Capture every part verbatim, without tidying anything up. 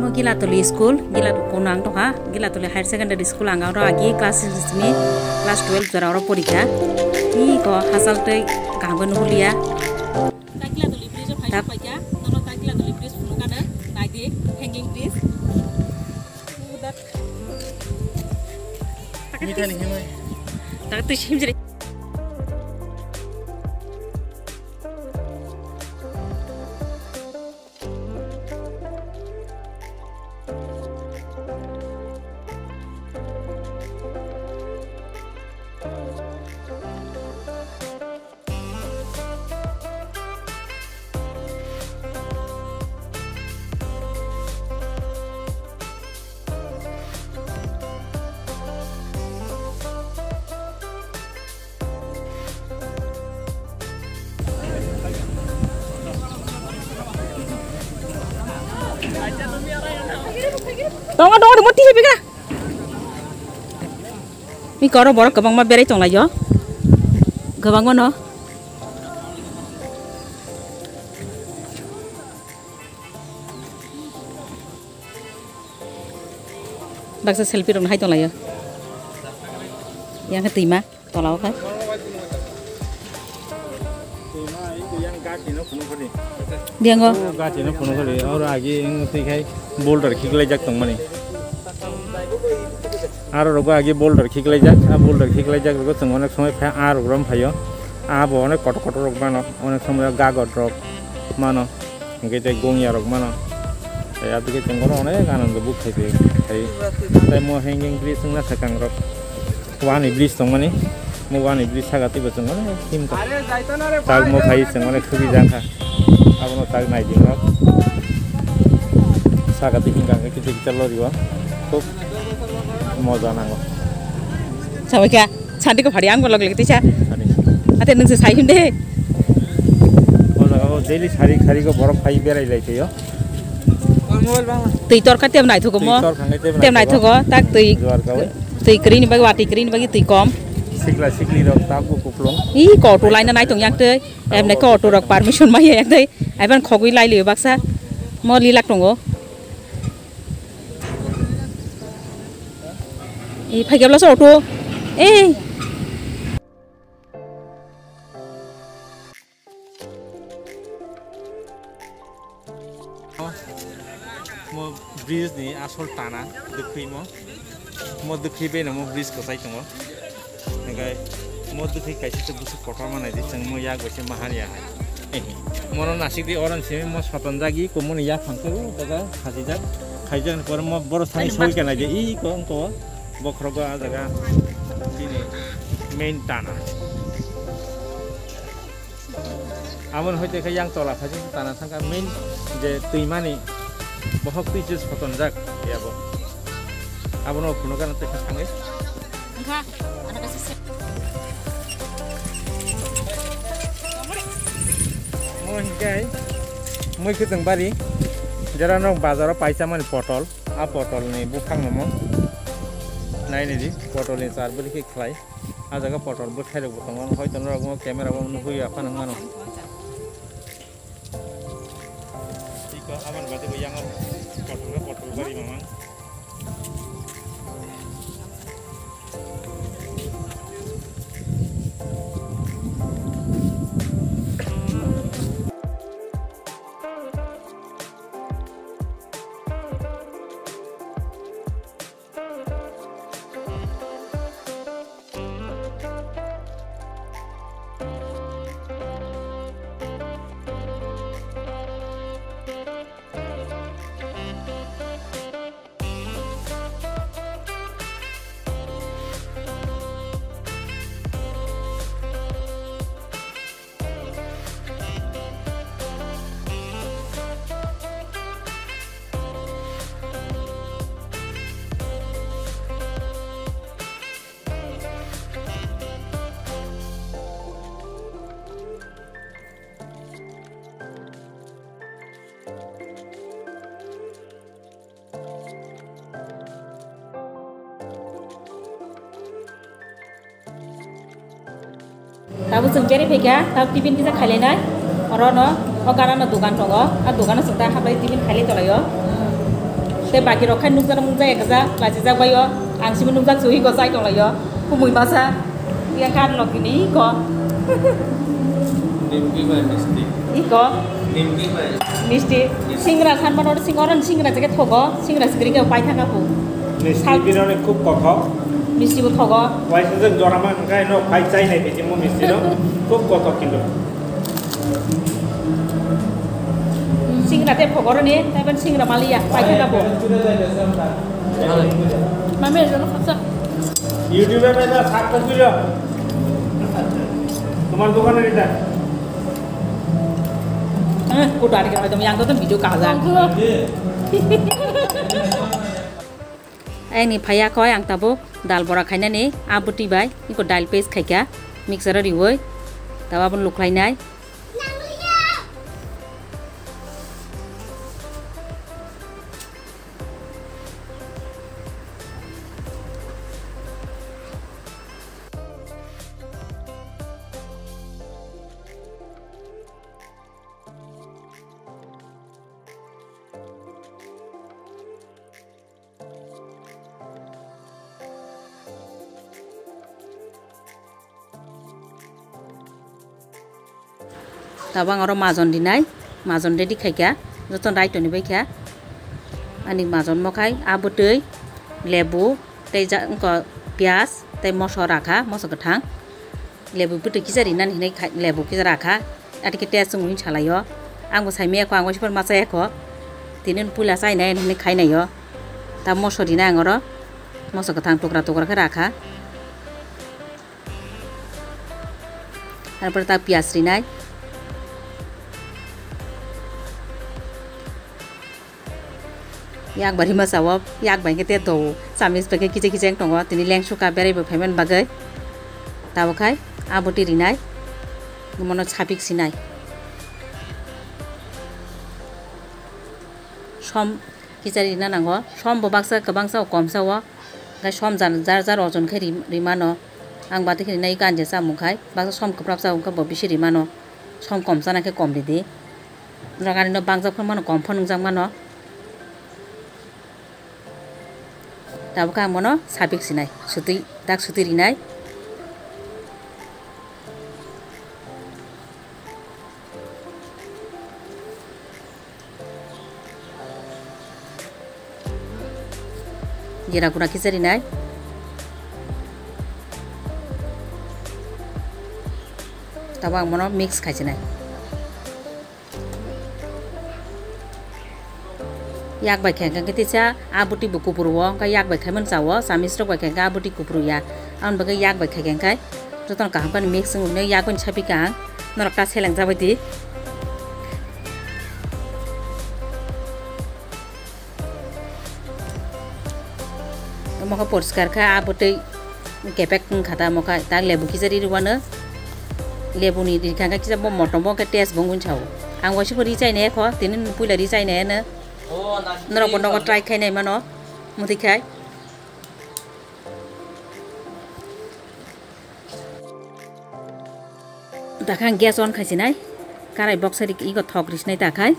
Gilatuli School, Gilatu Kunang to ha, Gilatuli Higher Secondary School angau ro agi class simi class twelve jara ro porikha. Ni ko hasal tei kahban hulia. Gilatuli bridge of Higher Paika, nono Gilatuli bridge fulukada, nagi hanging bridge. Mita ni himai. Tak tu himjri. Tong dong ada moti hebi ka. Mi karo borok gabang ma berai tong lai yo. Gabang mana? Baksa selfie dong hai tong lai yo. Yang ketima tong lau kan. Dia ngo. Gaji no puno kali. Aur agi ing tikai boulder kiklai jak tong mani. Aro rogo agi boulder kiklai jak. A boulder kiklai jak rogo tong onek somai pha ar rom phayo. A bo onek koto koto rok mano. Onek somai gagot rok mano. Engke te gongya rok mano. Ya abike tengoro onek anando buk khai te. Khai. Tai mo hanging bridge na sakang rok. Wani bridge tong mani. Mo wani bridge sagati bo tong onek tim ta. Tag mo khai tong onek khubi jangka. Abono tag nai jingo. Sagati hingga kita kita lori wa. Khub moja nango. Sampai ka sandi ko phari am ko log legti cha. Ate nung se sai hinde. Moja ko daily sari sari ko borok khai berai laite yo. Mobile bang. Tui tor ka tem nai thu ko mo. Tem nai thu ko tak tui. Tui kri ni bagi wati kri ni bagi tui kom. Sikla sikli rok tak bu kuplong. Ih ko auto line na nai tong yak te. Em nai ko auto rok permission ma yak te. Ai ban khogui lai le baksa. Mo li lak tongo. Ih phai gabla so auto. Eh. Mo bridge ni asol tana dekhi mo. Mo dekhi be na mo bridge ko sai tongo. Ngai mo dekhi kaisi te busu kotor mana di sang mo ya go se mahania. Eh. Mono nasik di orang sini mo satonjagi ko mo ni ya phangko daga khajijak. Khajijak por mo bor sani soi kana je i ko ko bokrogo daga sini main tana. Amon hoite ka yang tola phaji tana sangka main je tuimani bohok ti jus satonjak ya bo. Abono kuno kan te khange. Angka anak kasih. Mo hingkai moi khuteng bari jara nok bazar paisa mani potol a potol ni bukhang mo nai ni di potol ni sar bali ke khlai a jaga potol bu thai rok botong hoy ton rok mo camera mo nu hui apa nang mano iko aman bate ko yang potol ka potol bari mamang Tabu sengkeri peka, tabu tipin bisa kali nai, orang no, orang no dukan tongo, a dukan no sudah hapai tipin kali tolayo. te bagi rokan nuk jana mung jaya kaza laji jak bayo ang simi nuk jak suhi ko sai tong layo kumui masa yang kan lo kini ko Nimki mai misti. iko Nimki mai. misti singra khan banor singoran singra jake thogo singra sigri ke pai thanga pu Misti binone খুব কথা misti bu thogo Wajib जों जरामा खाय न phi चाइनाय बिदि मु मिस्ति न খুব কথা কিন্তু singra te phogor ni taben singra malia pai thanga pu mame jono khasa YouTube এ মেলা সাকটা ছিল তোমার দোকানে এটা eh kudu ari ke dom yang to video kaza ai ni phaya koi ang tabo dal bora khaina ni abuti bai iko dal paste khaika mixer ri woi tawa bun luklai nai tabang oro majon dinai majon ready khaika joton right ni baikha ani majon mokai abutei lebu tei ja ko pias tei moso rakha moso gathang lebu putu kisari nan hinai lebu kisara rakha atike test ngui chalayo angbo saime ko angbo sipar masai ko tinin pula sai nai hinai khainai yo ta moso dina angoro moso gathang tokra tokra kha rakha tarpor ta pias rinai yak bari masawa yak bai kete to samis peke kiche kiche tongo tini leng suka berai bo payment bagai tawo khai aboti rinai mono chapik sinai som kichari na nango som bo baksa kabangsa komsa wa gai som jan jar jar ojon khai rimano ang bate khini nai kanje sa mukhai baksa som kaprap sa ungka bo bisi rimano som komsa na ke komli de ragani no bangsa phon mano kom phon jang mano tabka mono sabik sinai suti dak suti rinai jira kura kisari nai tabang mono mix khaisinai yak bai kheng ke tisa abuti bu kupurwo ka yak bai khaimon chawo samisro bai kheng ka abuti kupuru ya an baga yak bai kheng kai joton ka hampan mix ng ne yak kon chapi ka nor ka selang jabati moka porskar kha abuti kepek khata moka ta lebu kisari ruwana lebu ni khang ka kisa bo motom bo ka test bongun chawo ang wasi pori chai ne kho tinin puila ri chai ne na nora bondo ko try khai nai mano muti khai dakhang gas on khai sinai karai box ri ki ko thok ris nai ta khai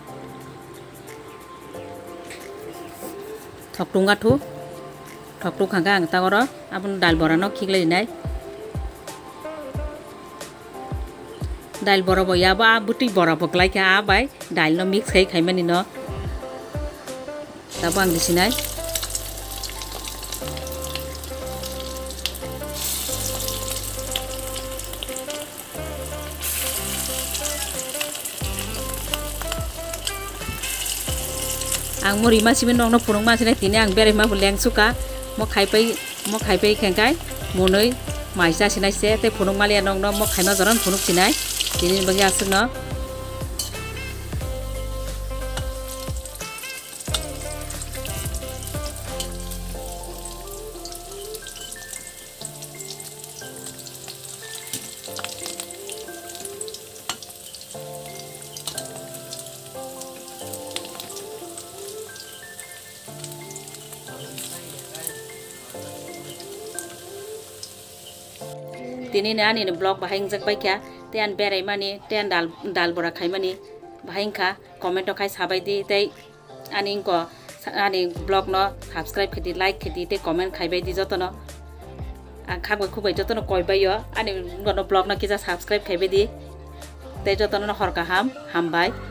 thok tunga thu thok tu khanga ang ta goro apun dal bora no khiklai nai dal bora boya ba buti bora boklai ka bai dal no mix khai khai mani no tabang di sini ang mori masih menong no purung masih nih tini ang beri mah buleng suka mau khai pai mau khai pai kengkai monoi maisa sinai se te purung malia nong no mau khai ma jaran purung sinai tini bagi asuk no tini ne ani ne blog bahing jak bai kya ten berai mani ten dal dal bora khai mani bahing kha comment khai sabai di tei ani ko ani blog no subscribe khidi like khidi te comment khaibai di jotono ang khagoi khubai jotono koibai yo ani gono blog no kisa subscribe khaibai di te jotono hor kaham hambai